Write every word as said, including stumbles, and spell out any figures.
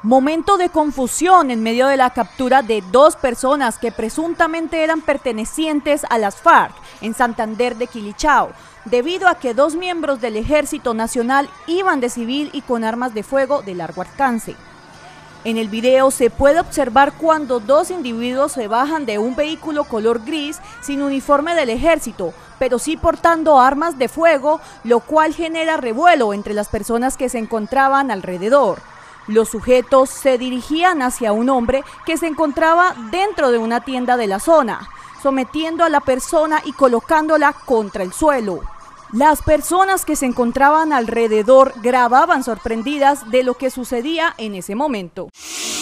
Momento de confusión en medio de la captura de dos personas que presuntamente eran pertenecientes a las FARC en Santander de Quilichao, debido a que dos miembros del Ejército Nacional iban de civil y con armas de fuego de largo alcance. En el video se puede observar cuando dos individuos se bajan de un vehículo color gris sin uniforme del ejército, pero sí portando armas de fuego, lo cual genera revuelo entre las personas que se encontraban alrededor. Los sujetos se dirigían hacia un hombre que se encontraba dentro de una tienda de la zona, sometiendo a la persona y colocándola contra el suelo. Las personas que se encontraban alrededor grababan sorprendidas de lo que sucedía en ese momento.